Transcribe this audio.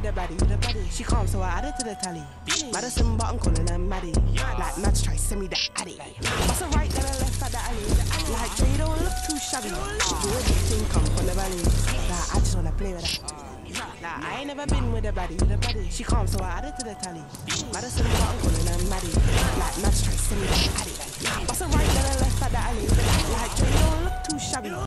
the baddie. She calm, so I added to the tally. Madison, but I'm calling her Maddie. Like Mads try send me the addy. What's a right, then a left at the alley. Like Jay don't look too shabby. Do a big thing come from the valley. Like I just wanna play with her. Like I ain't never been with a baddie. She calm, so I added to the tally. Madison, but I'm calling her Maddie. Like Mads try send me the addy. What's a right, then a left at the alley. Like Jay don't look too shabby.